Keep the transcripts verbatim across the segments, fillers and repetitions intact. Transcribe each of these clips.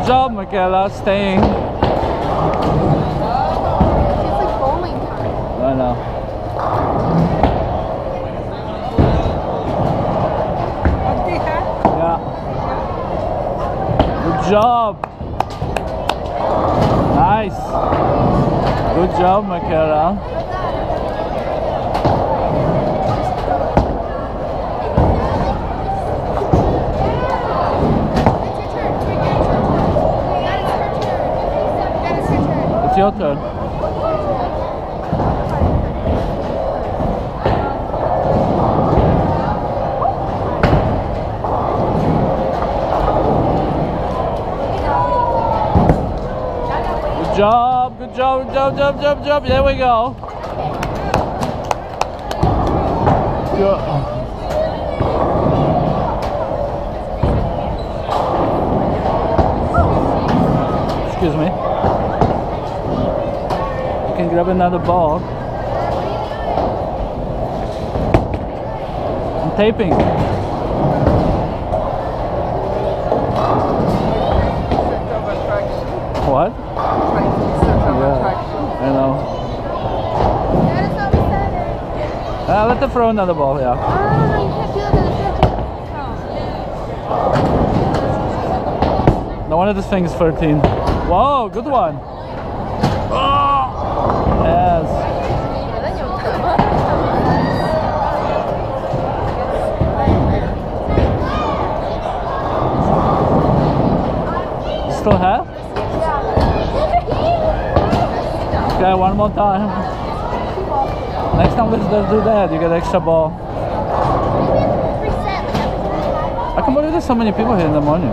job, Michaela, staying. It's like bowling time. I know. Yeah. Good job. Nice. Good job, Michaela. It's your turn. Good job, good job, good job, job, job, job. There we go. Good. Excuse me. You can grab another ball. I'm taping. What? Yeah, I know. Uh, let them throw another ball, yeah. Oh, no, you can't do that. No one of this thing is thirteen. Whoa, good one. Oh, yes. Still have? Okay, one more time. Next time let's just do that. You get extra ball. I can't believe there's so many people here in the morning.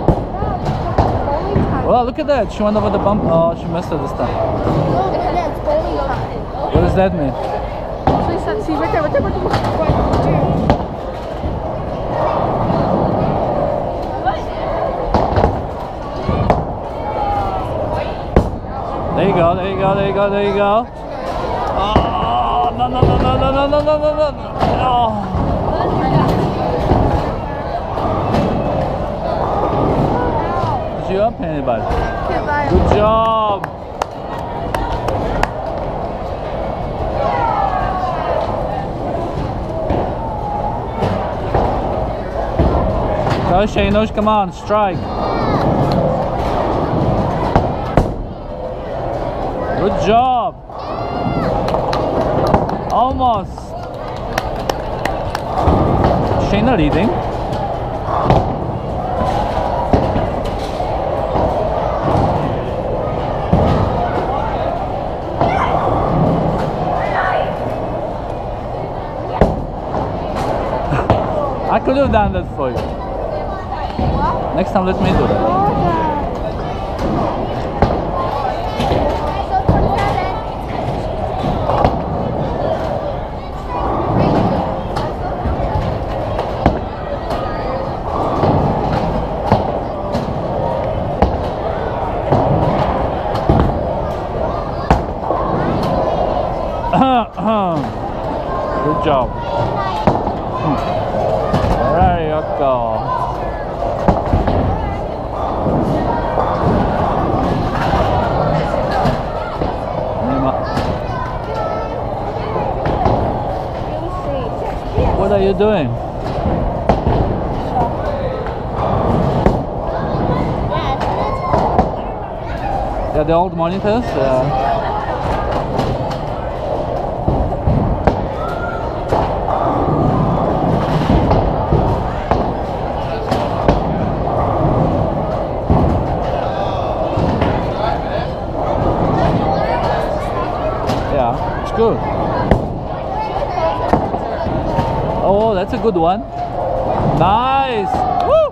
Well, look at that. She went over the bump. Oh, she missed it this time. What does that mean? See, right there, right there, right there. There you go, there you go, there you go, there you go. Oh, no, no, no, no, no, no, no, no, no, no. Oh. Did you up anybody? Good job. Go, Shanos, come on, strike. Good job. Almost. Shayna leading. I could have done that for you. Next time, let me do that. Good job. There you go. What are you doing? Yeah, the old monitors? Yeah. Yeah, it's good. Oh, that's a good one. Nice. Woo!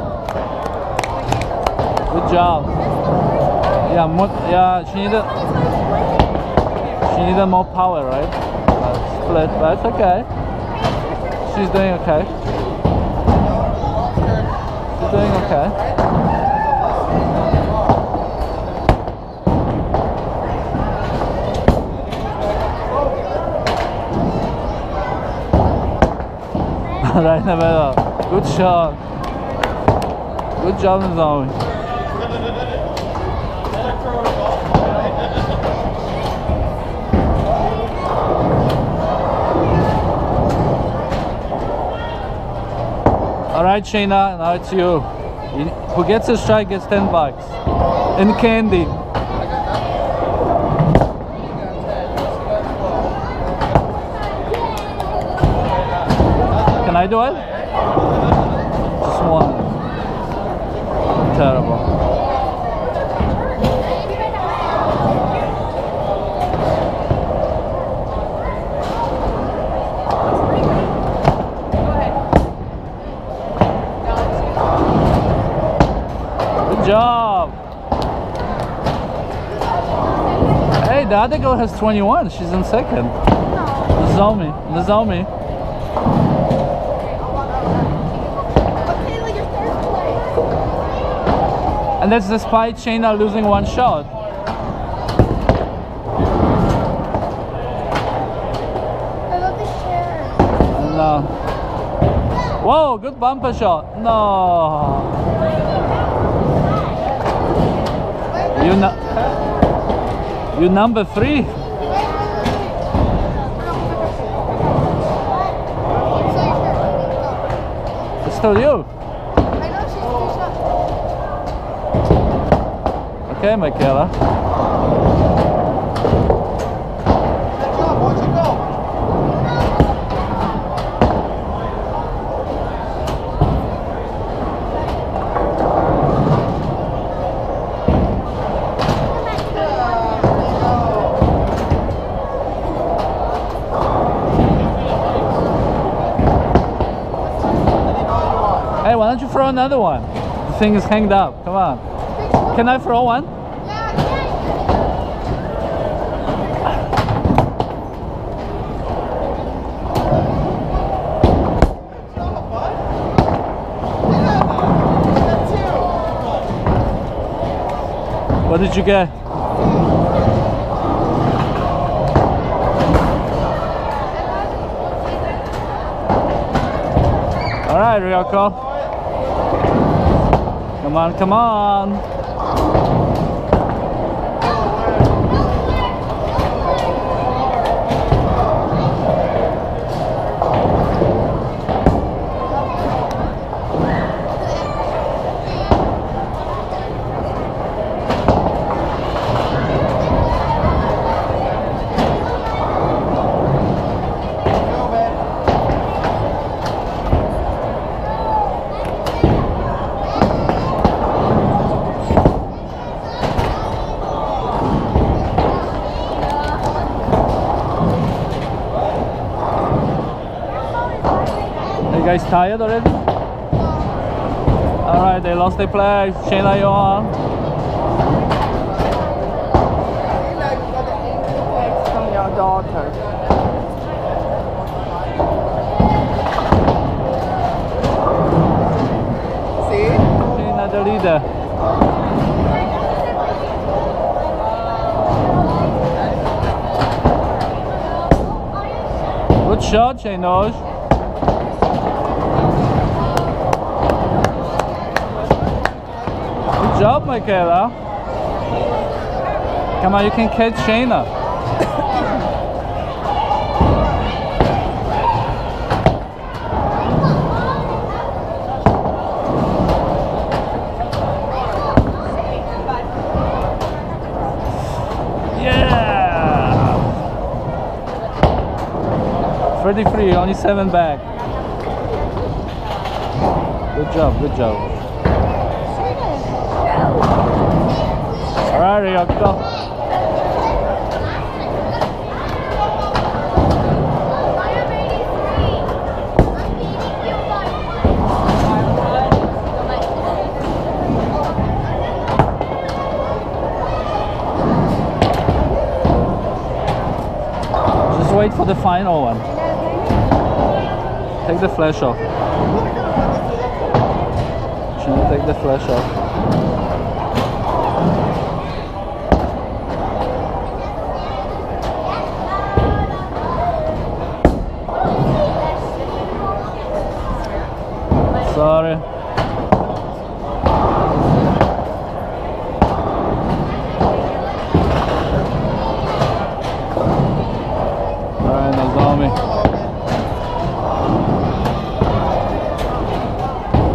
Good job. Yeah, more, yeah. She needed. She needed more power, right? Uh, split, but it's okay. She's doing okay. She's doing okay. Right in the middle. Good shot. Good job, Zoe. Alright, Shayna, now it's you. you. Who gets a strike gets ten bucks. And candy. Can I do it? Just one. Terrible. Good job. Hey, the other girl has twenty-one. She's in second. Nozomi. Nozomi. And that's despite Shayna losing one shot. I love this chair. No. Whoa, good bumper shot. No. You no You number three. It's still you. Okay, Michaela. Hey, why don't you throw another one? The thing is hanged up. Come on. Can I throw one? What did you get? All right, Ryoko. Come on, come on. You guys tired already? Alright, they lost their place. Shayna, you on? From your daughter. See? Shayna, the leader. Good shot, Shayna. Good job, Michaela. Come on, you can catch Shayna. Yeah! thirty-three, only seven back. Good job, good job. Alright, here you go. Just wait for the final one. Take the flash off. Should I take the flash off? Sorry. Alright, Nozomi.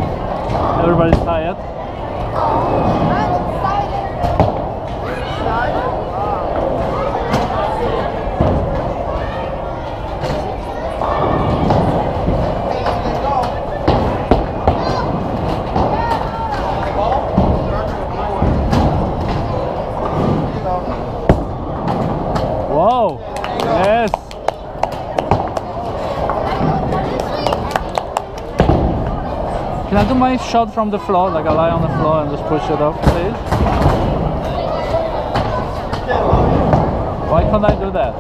Can I do my shot from the floor, like I lie on the floor and just push it up, please? Why can't I do that?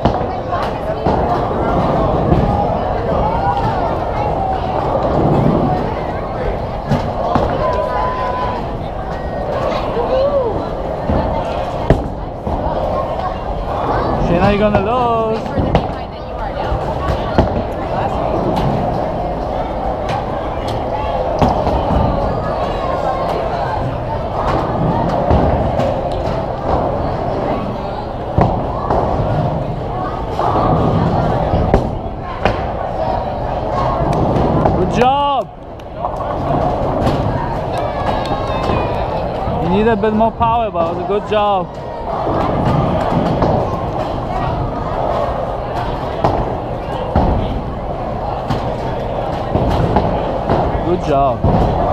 Shayna, you're gonna lose. Good job. You need a bit more power, but it was a good job. Good job.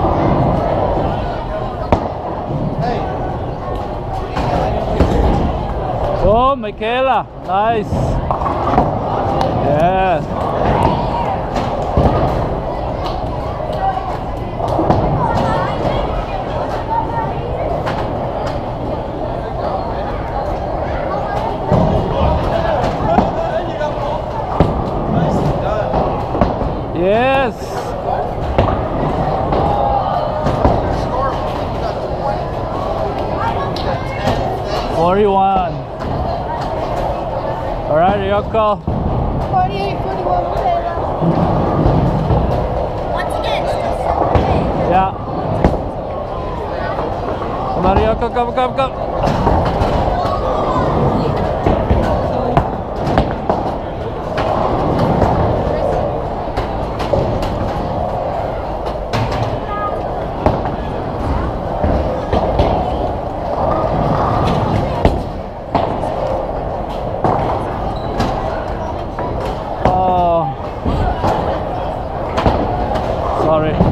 Oh, Michaela, nice. Yeah. Yes. forty-one. All right, Ryoko. forty-eight, forty-one, once again, still seven. Yeah. Come on, Ryoko, come, come, come. Sorry. Was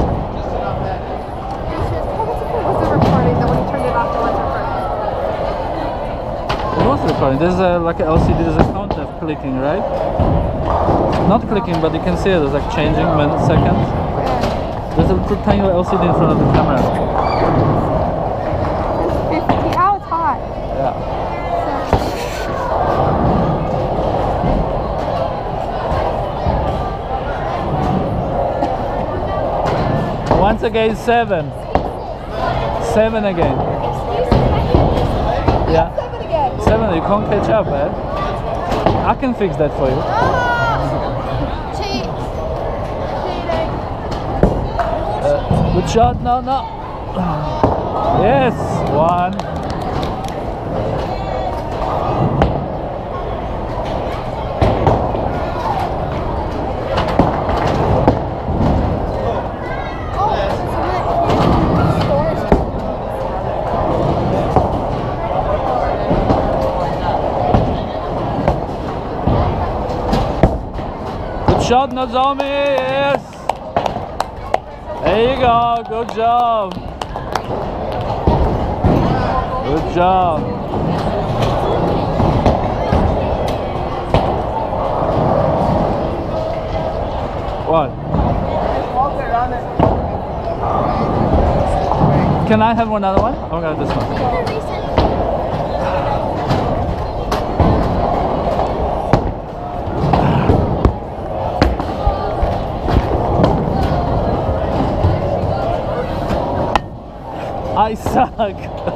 it recording that when you turned it off, it was recording? It was recording. There's a, like an L C D, there's a counter clicking, right? Not clicking, but you can see it. It's like changing minutes, seconds. Yeah. There's a little tiny L C D in front of the camera. It's fifty. Oh, it's hot. Yeah. Once again, seven. Seven again. Yeah. Seven again. Seven, you can't catch up, eh? I can fix that for you. Oh! Cheat. Cheating. Uh, good shot, no, no. Yes, one. Shot, Nozomi, yes. There you go, good job. Good job. What? Can I have another one? Okay, this one. I suck. I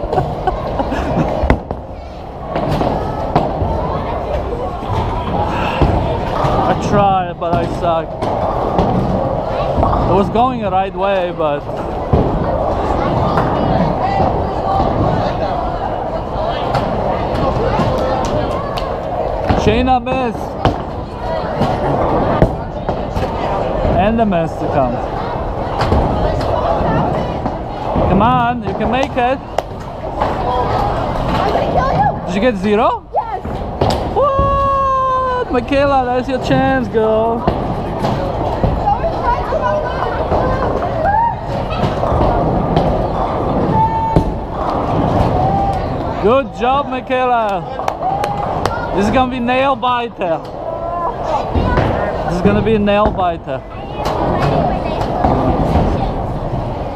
tried, but I suck. It was going the right way, but Shayna missed. And the miss to come. Come on, you can make it. I'm gonna kill you. Did you get zero? Yes. What? Michaela, that's your chance, girl. Good job, Michaela. This is gonna be nail biter. This is gonna be a nail biter.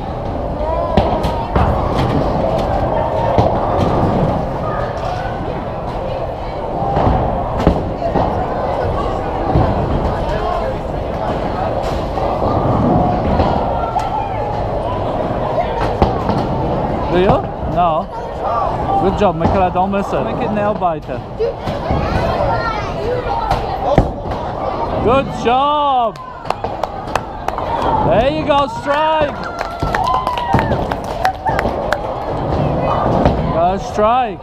Do you? No. Good job, Michaela. Don't miss it. Make it nail biter. Good job. There you go. Strike. Got a strike.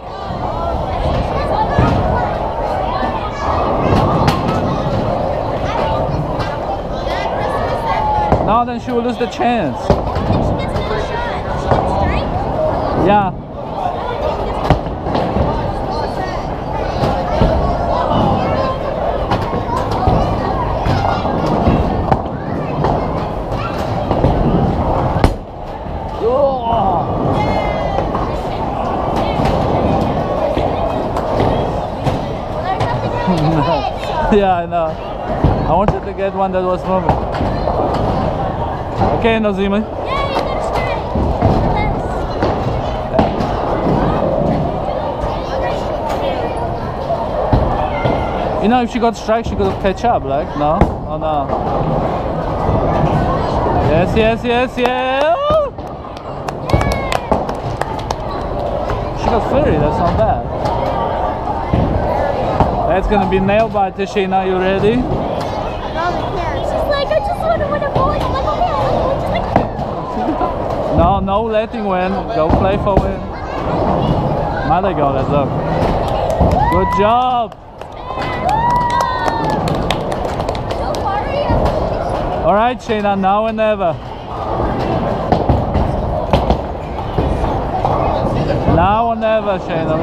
No, then she will lose the chance. Yeah. Yeah, I know. I wanted to get one that was moving. Okay, Nazima. You know, if she got strike, she could catch up, like, no? Oh, no. Yes, yes, yes, yes! She got flurry, that's not bad. That's gonna be nail biter, Shayna, you ready? No, they can't. She's like, I just want to win a bowling. I'm like, okay, I'm like, No, no letting win. Go play for win. Now they go, let's look. Good job! Alright, Shayna, now or never. Now or never, Shayna.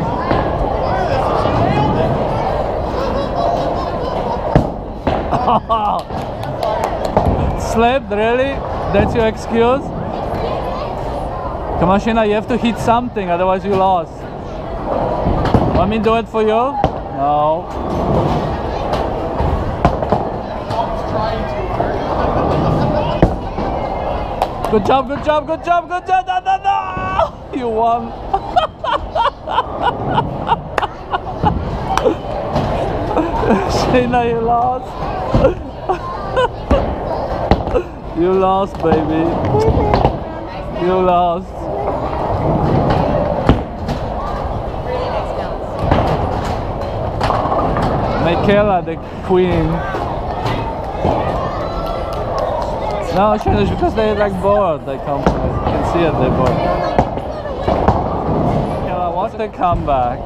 Slipped, really? That's your excuse? Come on, Shayna, you have to hit something, otherwise you lost. Want me to do it for you? No. Good job, good job, good job, good job. No, no, no. You won. Shayna, you lost. You lost, baby. You lost. Michaela, the queen. No, Shayna, it's because they're like bored. They come, you can see it, they're bored. Michaela, what's the comeback?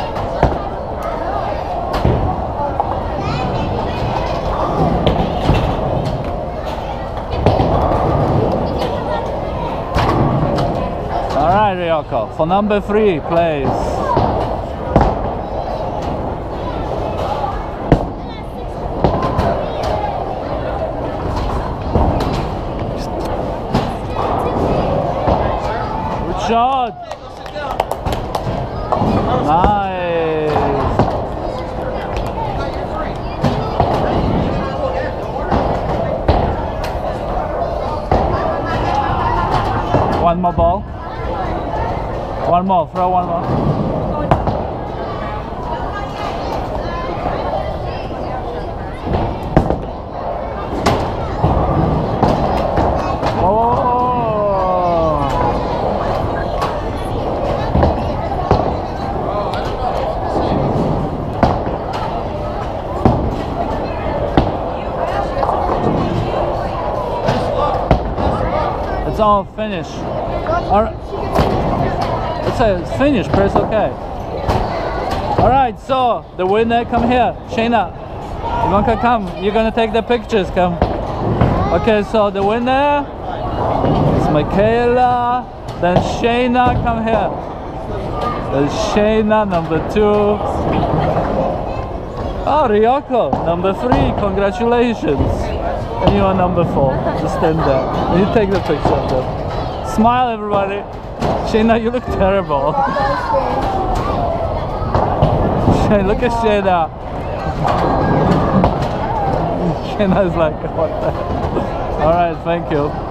Alright, Ryoko, for number three, please. Good shot! Nice! One more ball. One more, throw one more. Oh! It's all finished. All right. It says finish, press OK. Alright, so the winner, come here. Shayna, Ivanka, come. You're gonna take the pictures, come. Okay, so the winner is Michaela, then Shayna, come here. Then Shayna, number two. Oh, Ryoko, number three, congratulations. And you are number four. Just stand there. And you take the picture of them. Smile, everybody. Shayna, you look terrible. Shayna, look at Shayna. Shayna is like, what the hell? Alright, thank you.